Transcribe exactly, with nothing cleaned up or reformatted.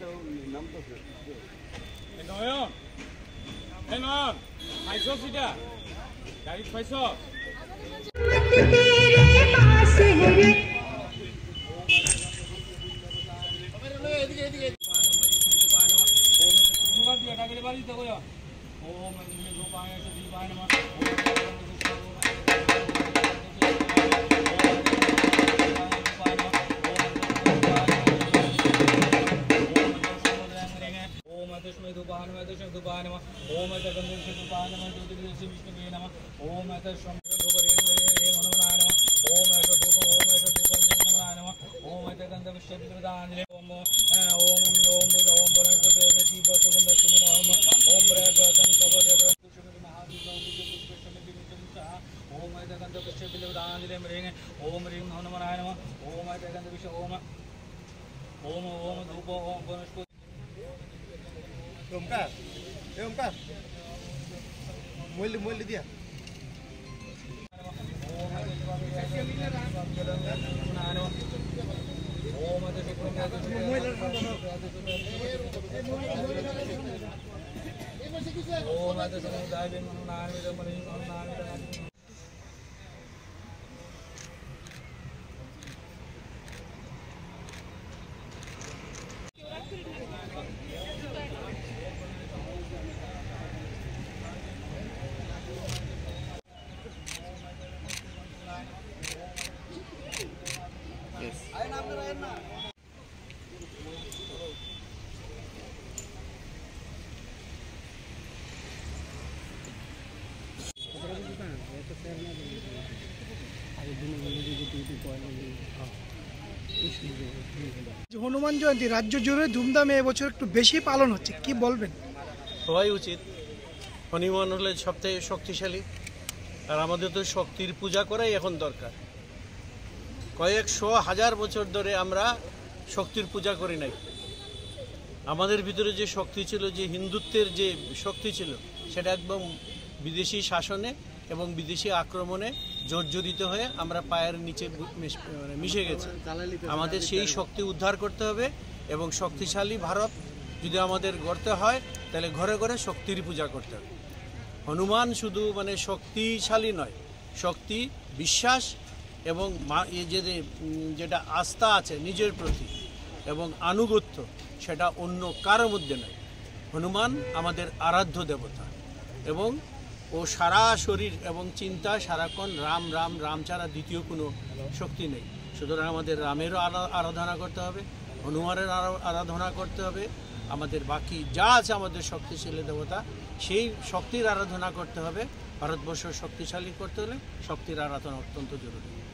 নয়ন এই নয়ন পাইছ সিটা গাড়ি পাইছ ओम ह्रीं हनुमनाय नमः ओम ऐतगंध विष ओम ओम ओम धूप ओम वनस्पति ओमकार ए ओमकार मूल्य मूल्य दिया ओम হনুমান জয়ন্তী রাজ্য জুড়ে ধুমধামে এবছর একটু বেশি পালন হচ্ছে, কি বলবেন? হওয়াই উচিত। হনুমান হলে সবথেকে শক্তিশালী, আর আমাদের তো শক্তির পূজা করাই এখন দরকার। কয়েকশো হাজার বছর ধরে আমরা শক্তির পূজা করি নাই। আমাদের ভিতরে যে শক্তি ছিল, যে হিন্দুত্বের যে শক্তি ছিল, সেটা একদম বিদেশি শাসনে এবং বিদেশি আক্রমণে জর্জরিত হয়ে আমরা পায়ের নিচে মিশে গেছি। আমাদের সেই শক্তি উদ্ধার করতে হবে এবং শক্তিশালী ভারত যদি আমাদের গড়তে হয় তাহলে ঘরে ঘরে শক্তির পূজা করতে হবে। হনুমান শুধু মানে শক্তিশালী নয়, শক্তি, বিশ্বাস এবং যেটা আস্থা আছে নিজের প্রতি এবং আনুগত্য, সেটা অন্য কারোর মধ্যে নয়। হনুমান আমাদের আরাধ্য দেবতা এবং ও সারা শরীর এবং চিন্তা সারাক্ষণ রাম রাম রাম ছাড়া দ্বিতীয় কোনো শক্তি নেই। সুতরাং আমাদের রামেরও আরাধনা করতে হবে, হনুমানের আরাধনা করতে হবে, আমাদের বাকি যা আছে আমাদের শক্তিশালী দেবতা সেই শক্তির আরাধনা করতে হবে। ভারতবর্ষ শক্তিশালী করতে হলে শক্তির আরাধনা অত্যন্ত জরুরি।